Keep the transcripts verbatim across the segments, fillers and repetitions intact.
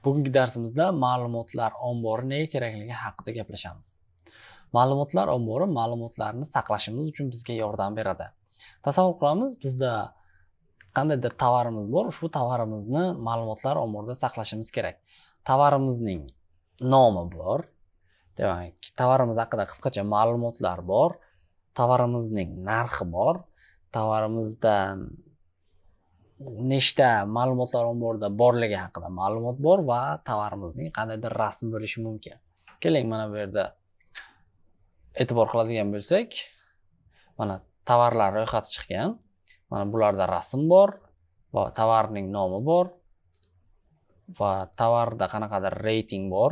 Bugungi darsimizda ma'lumotlar ombori nega kerakligi haqida gaplashamiz. Ma'lumotlar ombori ma'lumotlarni saqlashimiz uchun bizga yordam beradi. Tasavvur qilamiz, bizda qandaydir tovarimiz bor, ushbu tovarimizni ma'lumotlar omborida saqlashimiz kerak. Tovarimizning nomi bor. Demak, tovarimiz haqida qisqacha ma'lumotlar bor. Tovarimizning narxi bor. Tovarimizdan nechta ma'lumotlar omborida borligi haqida ma'lumot bor va tovarimizning qandaydir rasmi bo'lishi mumkin. Keling, mana bu yerda e'tibor qiladigan bo'lsak, mana tovarlar ro'yxati chiqqan. Mana bularda rasm bor va tovarning nomi bor va tovarda qanaqadir reyting bor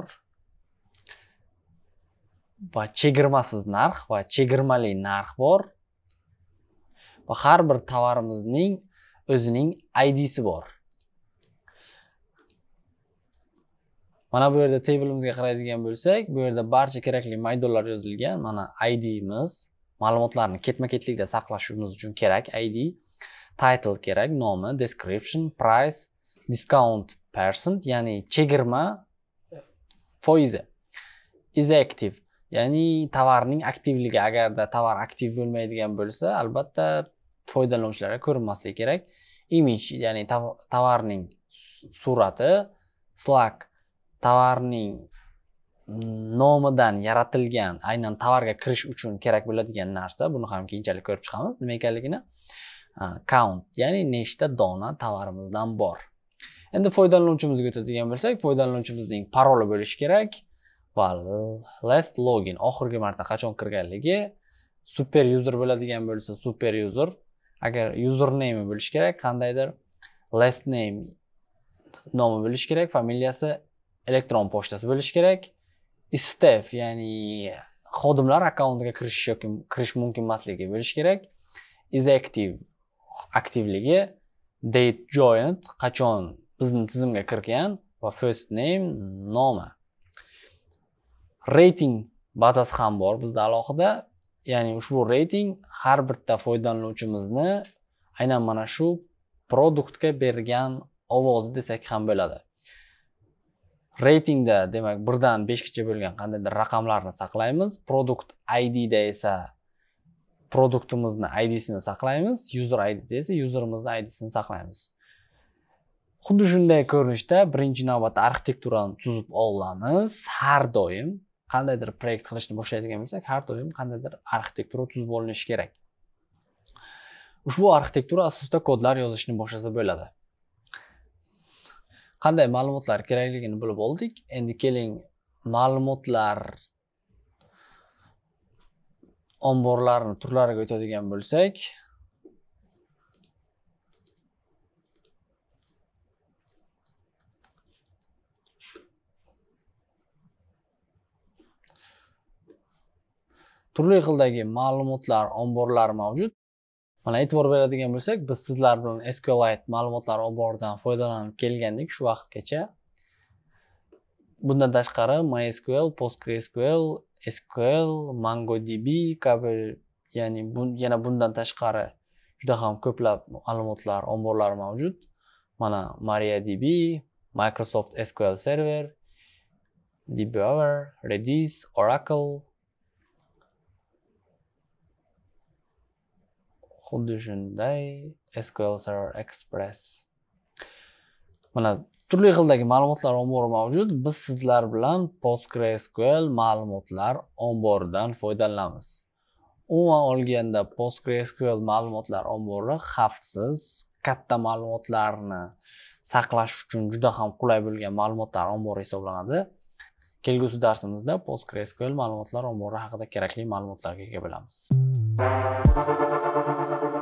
va chegirmasiz narx va chegirmali narx bor va har bir tovarimizning o'zining I D'si bor. Mana bu yerda tableimizga qaraydigan bo'lsak, bu yerda barcha kerakli maydonlar yozilgan. Mana I D'miz, ma'lumotlarni ketma-ketlikda saqlashimiz uchun kerak I D, title kerak, nomi, description, price, discount percent, ya'ni chegirma foizi, is active, ya'ni tovarning aktivligi. Agarda tovar aktiv bo'lmaydigan bo'lsa, albatta foydalanuvchilarga ko'rinmasligi kerak. Image, ya'ni tovarning surati, Slack, tovarning nomidan yaratilgan, aynan tovarga kirish uchun kerak bo'ladigan narsa. Buni ham keyinchalik ko'rib chiqamiz nima ekanligini. Count, ya'ni nechta dona tovarimizdan bor. Endi foydalanuvchimizga o'tadigan bo'lsak, foydalanuvchimizning paroli bo'lishi kerak va last login, oxirgi marta qachon kirganligi. Super user bo'ladigan bo'lsa, super user. Agar username bo'lishi kerak, qandaydir last name nomi bo'lishi kerak, familiyasi, elektron pochtasi bo'lishi kerak. Staff, ya'ni xodimlar akkauntiga kirish yoki kirish mumkin emasligi bo'lishi kerak. Is active, aktivligi. Date joined, qachon bizning tizimga kirgan va first name, nomi. Rating bazasi ham bor bizda alohida. Ya'ni ushbu rating har bitta foydalanuvchimizni aynan mana shu produktga bergan ovozi desak ham bo'ladi. Ratingda demak birdan beshgacha bo'lgan qandaydir raqamlarni saqlaymiz. Produkt I D'da esa produktimizni I D'sini saqlaymiz. User I D'da esa userimizni I D'sini saqlaymiz. Xuddi shunday ko'rinishda birinchi navbatda arxitekturani tuzib olamiz. Har doim qandaydir proyekt qilishni boshlaydigan bo'lsak, har doim qandaydir arxitektura tuzib olinishi kerak. Ushbu arxitektura asosida kodlar yozishni boshlasa bo'ladi. Qanday ma'lumotlar kerakligini bilib oldik. Endi keling, ma'lumotlar omborlarini turlariga o'tadigan bo'lsak, turli xildagi ma'lumotlar omborlari mavjud. Mana e'tibor beradigan bo'lsak, biz sizlar bilan SQLite ma'lumotlar omboridan foydalanib kelgandik shu vaqtgacha. Bundan tashqari MySQL, PostgreSQL, S Q L, MongoDB kabi, ya'ni bu, yana bundan tashqari juda ham ko'plab ma'lumotlar omborlari mavjud. Mana MariaDB, Microsoft S Q L Server, DBOver, Redis, Oracle, xuddi shunday S Q L Server Express. Mana turli xildagi ma'lumotlar ombori mavjud. Biz sizlar bilan PostgreSQL ma'lumotlar omboridan foydalanamiz. Umuman olganda PostgreSQL ma'lumotlar ombori xavfsiz, katta ma'lumotlarni saqlash uchun juda ham qulay bo'lgan ma'lumotlar ombori hisoblanadi. Kelgusi darsimizda PostgreSQL ma'lumotlar ombori haqida kerakli ma'lumotlarga ega bo'lamiz.